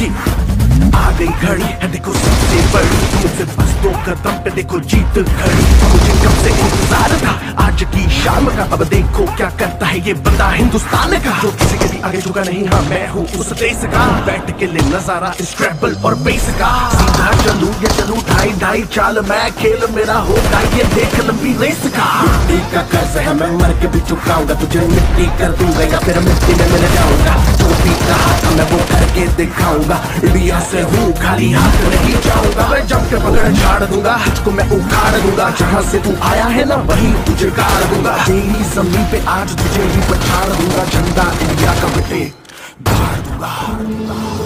आ गई घड़ी है देखो सबसे बड़ी, मुझसे बस 2 कदम पे देखो जीत खड़ी। मुझे कब से इंतजार था आज की शाम का, अब देखो क्या करता है ये बंदा हिंदुस्तान का, जो किसी के भी आगे झुका नहीं। हाँ मैं हूँ उस देश का, बैठ के ले नजारा इस ट्रैवल और बेस का। सीधा चलूं या चलूं ढाई ढाई चाल, मैं खेल मेरा होगा ये देख लंबी रेस का। मिट्टी का कर्ज है मैं मर के भी चुकाऊंगा, तुझे मिट्टी कर दूंगा या फिर मिट्टी में मिल जाऊंगा। जो भी कहा था मैं वो करके दिखाऊंगा, इंडिया से हूँ खाली हाथ नहीं जाऊंगा। मैं जम के पकड़ झाड़ दूंगा, तुझको मैं उखाड़ दूंगा। जहाँ से तू आया है ना वहीं तुझे गाड़ दूंगा। तेरी जमीन पे आज तुझे ही पछाड़ दूंगा, झंडा इंडिया का बेटे गाड़ दूंगा।